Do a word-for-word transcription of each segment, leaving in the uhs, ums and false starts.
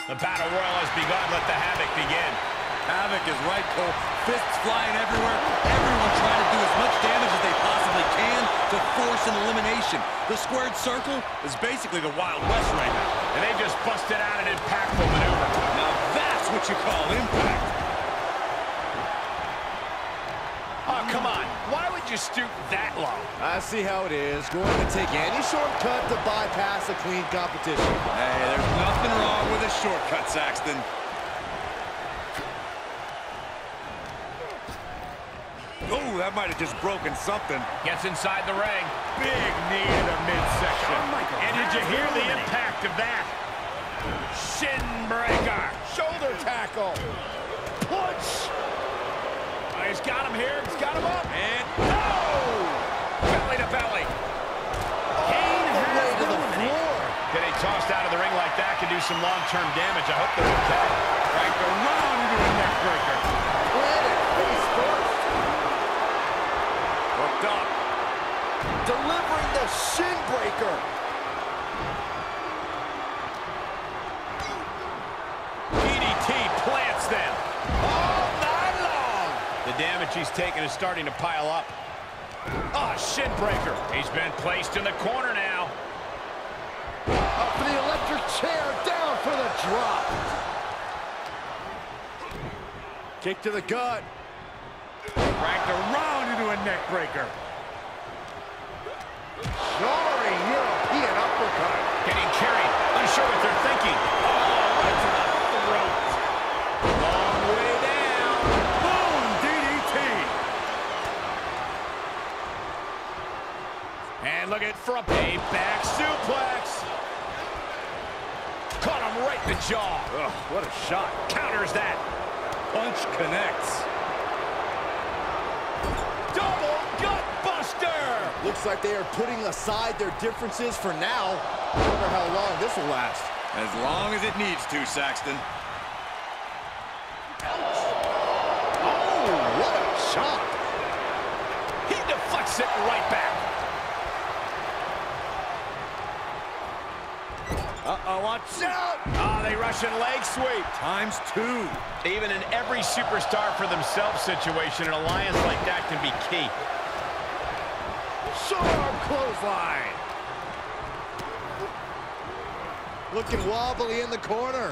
The battle royal has begun. Let the havoc begin. Havoc is right, Cole. Fists flying everywhere. Everyone trying to do as much damage as they possibly can to force an elimination. The squared circle is basically the Wild West right now. And they just busted out an impactful maneuver. Now that's what you call impact. Oh, come on. Why would you stoop that low? I see how it is. Going to take any shortcut to bypass a clean competition. Hey, there's nothing wrong with a shortcut, Saxton. Oh, that might have just broken something. Gets inside the ring. Big knee in the midsection. And did you hear the impact of that? Shin breaker. Shoulder tackle. Punch. Oh, he's got him here. He's got him up. And oh! Belly to belly. Kane has way to the floor. Getting tossed out of the ring like that can do some long-term damage. I hope they're okay. right around into a neck breaker. Planted face first. Hooked up. Delivering the shin breaker. D D T plants them. All night long. The damage he's taken is starting to pile up. Ah, oh, shin breaker. He's been placed in the corner now. Up for the electric chair, down for the drop. Kick to the gut. Racked around into a neck breaker. Soaring European uppercut. Getting carried. Unsure what they're thinking. Oh, right to the throat. Long way down. Boom! D D T. And look at from a back suplex. Caught him right in the jaw. Ugh, what a shot. Counters that. Punch connects. Double gut buster. Looks like they are putting aside their differences for now. I wonder how long this will last. As long as it needs to, Saxton. Oh, what a shot. He deflects it right back. Uh-oh, watch out. Oh, they Russian leg sweep. Times two. Even in every superstar for themselves situation, an alliance like that can be key. Sharp clothesline. Looking wobbly in the corner.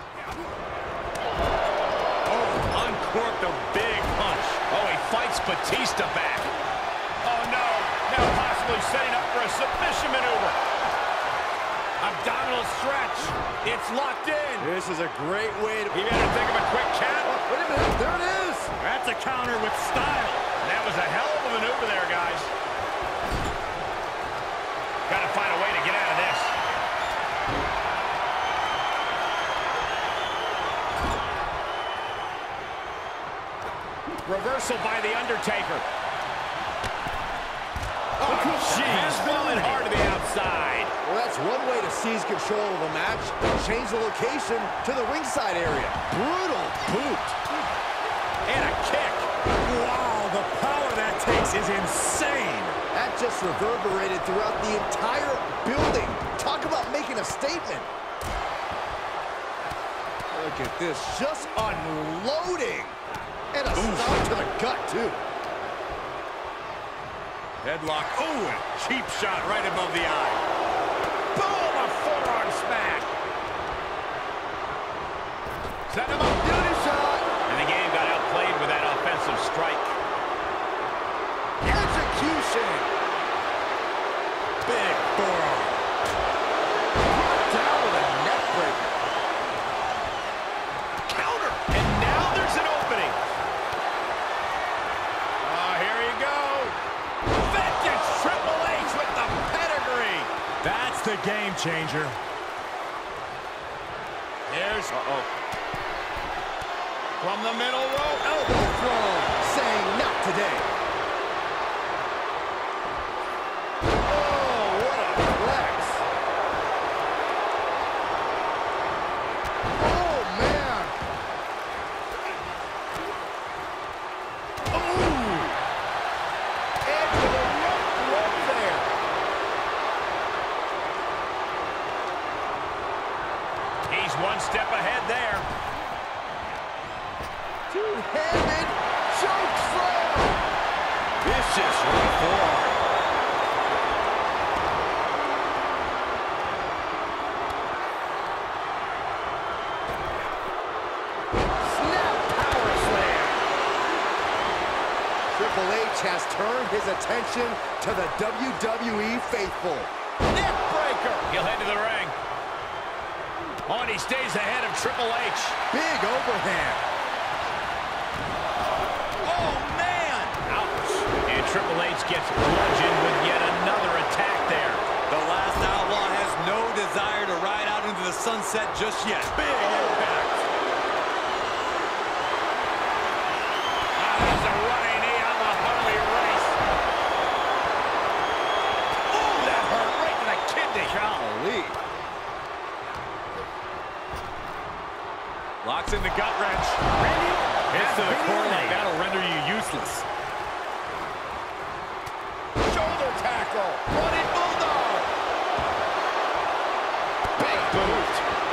Oh, uncorked a big punch. Oh, he fights Batista back. Oh, no. Now possibly setting up for a submission maneuver. Abdominal stretch. It's locked in. This is a great way to... He better think of a quick count. Oh, wait a minute. There it is. That's a counter with style. That was a hell of a maneuver there, guys. Got to find a way to get out of this. Reversal by The Undertaker. Oh, jeez. Falling hard to the outside. Well, that's one way to seize control of a match. Change the location to the ringside area. Brutal boot. And a kick. Wow, the power that takes is insane. That just reverberated throughout the entire building. Talk about making a statement. Look at this, just unloading. And a stop to the gut, too. Headlock. Oh, and cheap shot right above the eye. Boom, a forearm smack. Set him up, beauty shot. And the game got outplayed with that offensive strike. Execution. Big forearm. Down with a neck breaker. Counter. And now there's an opening. Oh, here you go. Vintage Triple H with the pedigree. That's the game changer. Here's Uh-oh. from the middle rope. Elbow throw. Saying not today. Oh, what a flex. Oh, man. Ooh. And to the rope, rope there. He's one step ahead. vicious right forearm. Snap power slam. Triple H has turned his attention to the W W E faithful. Neck breaker. He'll head to the ring. Oh, and he stays ahead of Triple H. Big overhand. Oh, man. Ouch. And Triple H gets bludgeoned with yet another attack there. The last Outlaw has no desire to ride out into the sunset just yet. Big impact. Ah, there's a running knee on the Harley Race. Oh, that hurt right to the kidney. Golly. Locks in the gut wrench. Hits to the corner like that'll render you useless. Shoulder tackle. Running bulldog. Big boot.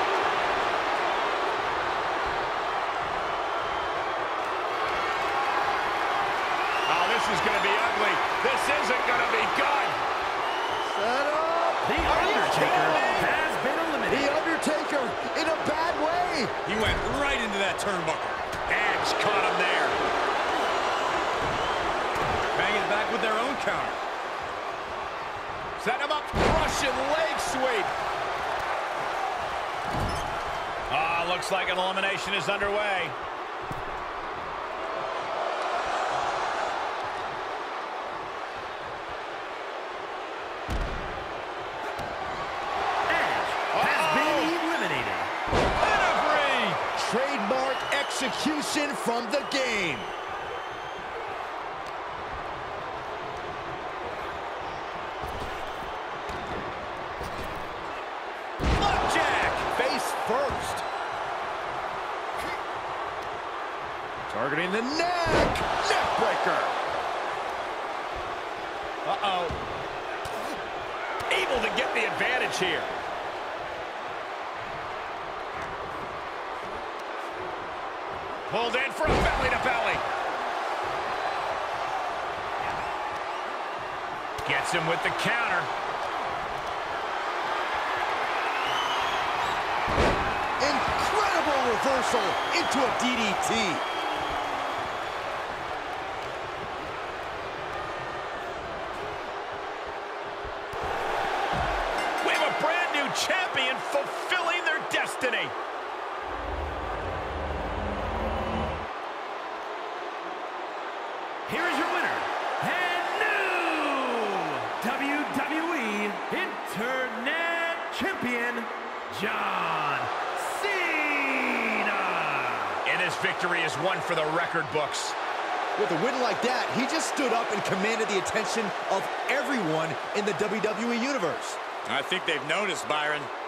Oh, this is going to be ugly. This isn't going to be good. Set up. The Undertaker has been The eliminated. Undertaker in a bad way. He went right into that turnbuckle. Edge caught him there. Banging back with their own counter. Set him up. Russian leg sweep. Ah, looks like an elimination is underway. Trademark execution from the game. Flapjack. Face first. Targeting the neck. Neck breaker. Uh-oh. Able to get the advantage here. Pulled in for a belly-to-belly. Gets him with the counter. Incredible reversal into a D D T. We have a brand new champion fulfilling their destiny. Here is your winner, and new W W E Internet Champion, John Cena. And his victory is one for the record books. With a win like that, he just stood up and commanded the attention of everyone in the W W E Universe. I think they've noticed, Byron.